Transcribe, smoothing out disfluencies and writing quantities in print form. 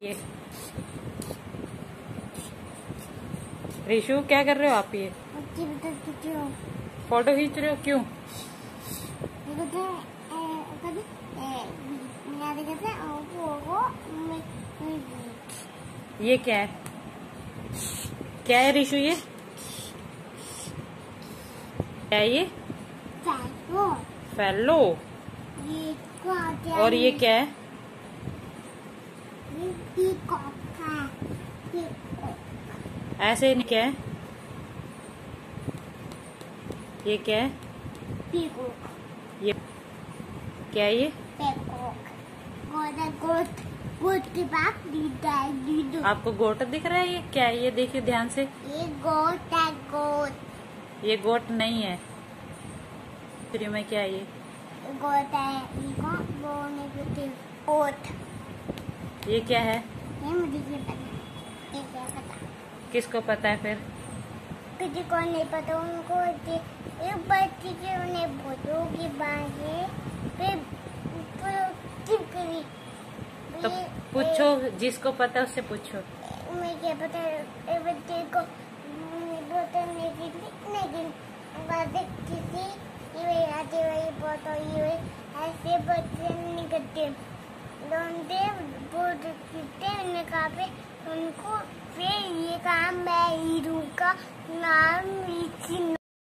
ये ऋषु क्या कर रहे हो आप? ये फोटो खींच रहे हो क्यों? ये क्या है? क्या है ऋषु? ये क्या है? ये फैलो। और ये क्या है? ऐसे नहीं, क्या है ये? क्या है ये? क्या है ये? आपको गोट दिख रहा है? ये क्या है? ये देखिए ध्यान से। ये गोट है, गोट। ये गोट नहीं है। फिर में क्या है ये? गोट है, गोट। ये क्या है? ये मुझे पता। ये क्या पता? किसको पता है फिर? किसी को नहीं पता। उनको एक बच्ची के उन्हें बोलोगी बागे फिर तो पूछो, जिसको पता है उससे पूछो। मैं क्या पता है बच्चे को बोतल लेकिन किसी ये आते हुए बोतल ये ऐसे बच्चे नहीं करते। पे उनको फिर ये काम मैं हीरू का नाम